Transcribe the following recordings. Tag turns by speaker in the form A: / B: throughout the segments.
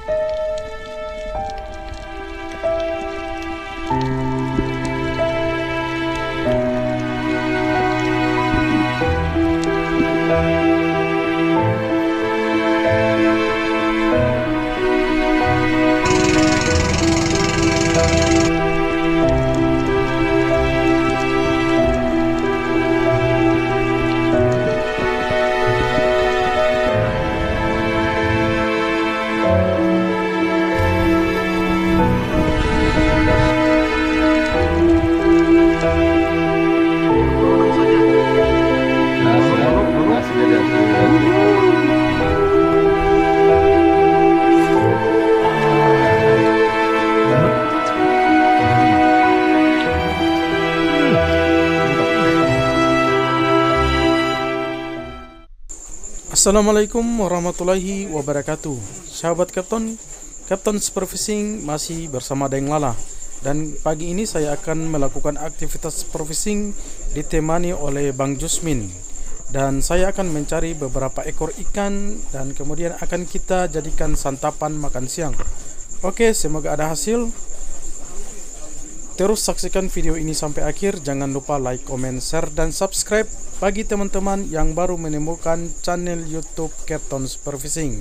A: Assalamualaikum warahmatullahi wabarakatuh. Sahabat Captain Superfishing masih bersama Deng Lala. Dan pagi ini saya akan melakukan aktivitas superfishing ditemani oleh Bang Jusmin. Dan saya akan mencari beberapa ekor ikan dan kemudian akan kita jadikan santapan makan siang. Oke, semoga ada hasil. Terus saksikan video ini sampai akhir. Jangan lupa like, comment, share, dan subscribe bagi teman-teman yang baru menemukan channel YouTube Captain Superfishing.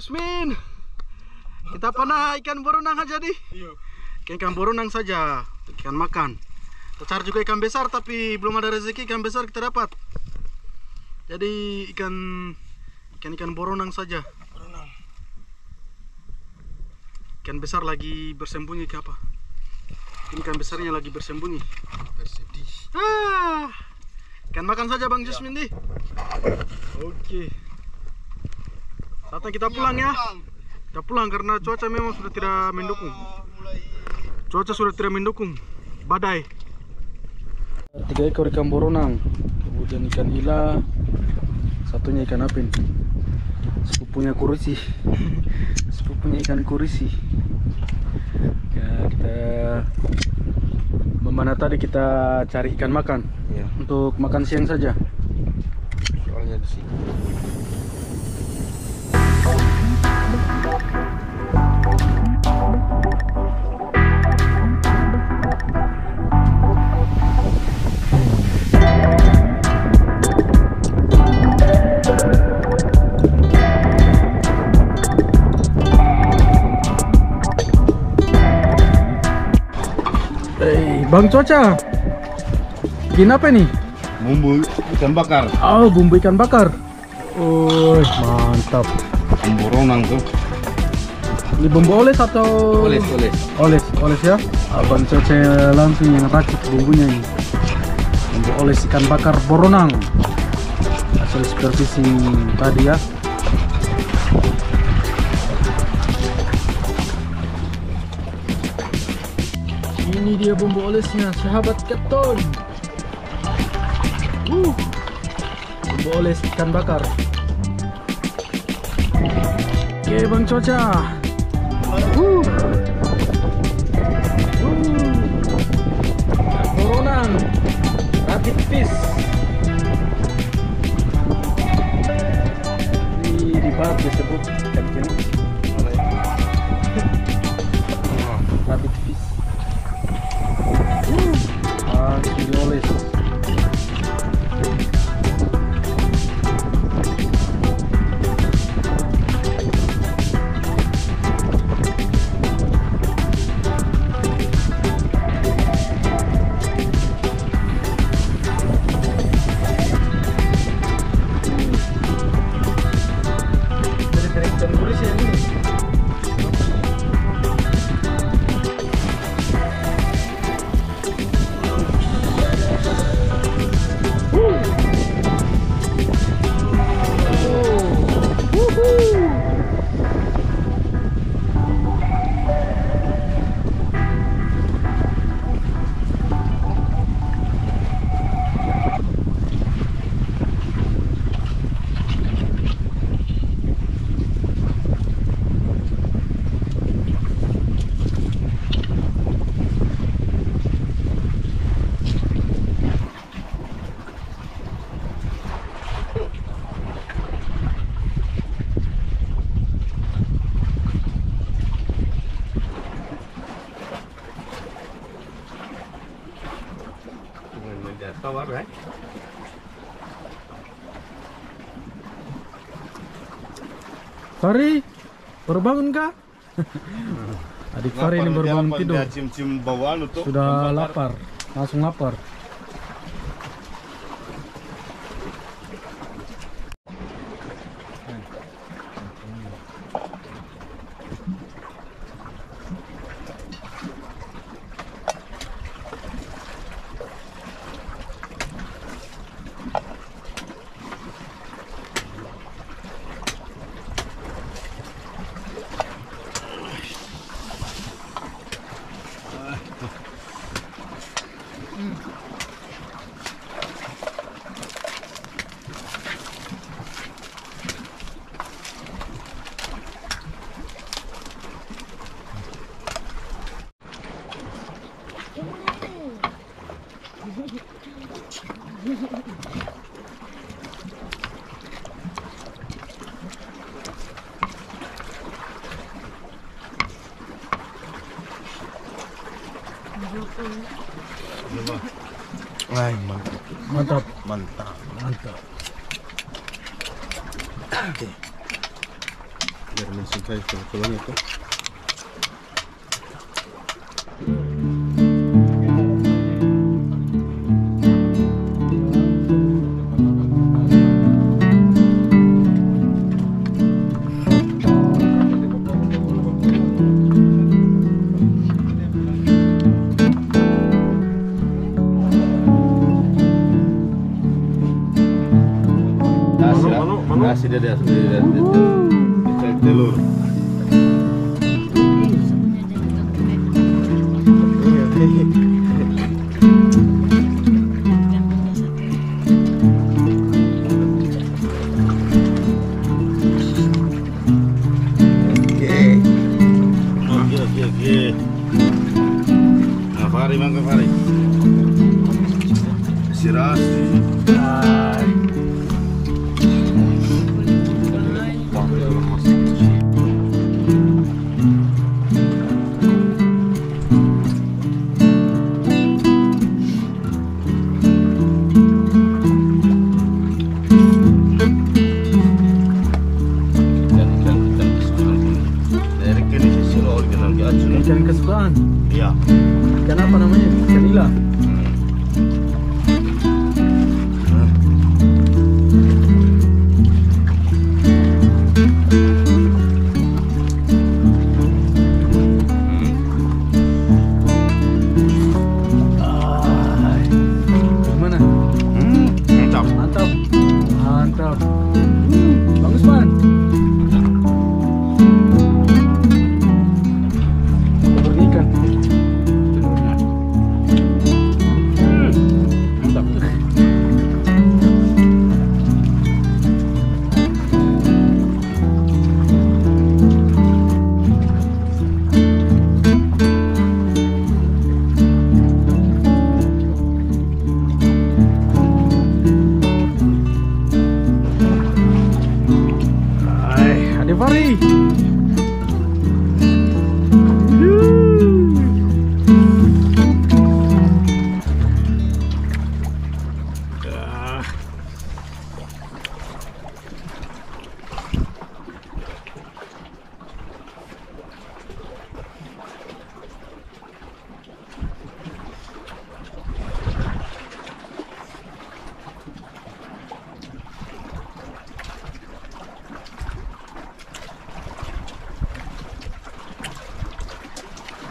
A: Yusmin. Kita panah ikan boronang aja nih. Ikan boronang saja, ikan makan. Kita cari juga ikan besar, tapi belum ada rezeki ikan besar kita dapat. Jadi ikan boronang saja. Ikan besar lagi bersembunyi ke apa? Ini ikan besarnya lagi bersembunyi.
B: Bersedih.
A: Ikan makan saja Bang Jusmin nih. Oke. Saatnya kita pulang ya. Kita pulang karena cuaca memang sudah tidak mendukung. Cuaca sudah tidak mendukung. Badai. 3 ekor ikan boronang, kemudian ikan nila, satunya ikan apin. Sepupunya kurisi. Sepupunya ikan kurisi. Ya, kita mana tadi kita cari ikan makan.
B: Iya.
A: Untuk makan siang saja.
B: Soalnya di sini.
A: Bang Cuaca, bikin apa nih?
B: Bumbu ikan bakar.
A: Oh, bumbu ikan bakar. Oh, mantap.
B: Bumbu boronang tuh.
A: Ini bumbu oles atau?
B: Oles.
A: Oles ya. Abang Cuaca langsung yang racik bumbunya ini. Bumbu oles ikan bakar boronang. Hasil supervisi tadi ya. Ini dia bumbu olesnya, sahabat Kapten. Bumbu oles ikan bakar. Oke Bang Cuaca. Boronang, rapid fish. Ini di barat disebut ikan jenis. Rapid fish. Langsung dioles. Dari ikan kuris ya ini.
B: Tawar ya.
A: Fari, baru bangun kah? Adik Fari ini baru bangun tidur.
B: Cium-cium bawaan untuk
A: Sudah lapar, langsung lapar.
B: Wah, mantap.
A: Mantap.
B: Mantap.
A: Mantap.
B: Oke. biar mencintai tulang itu. Kasih dia cek telur. Oke. Nah, Fari, mangga Fari. Sirasi.
A: Ikan kesukaan.
B: Iya.
A: Ikan apa namanya? Ikan nila. Gimana?
B: Mantap.
A: Mantap. Bagus, Man. Ikan. Mantap. Ade Fari.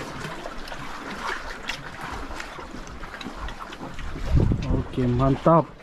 A: Oke, mantap.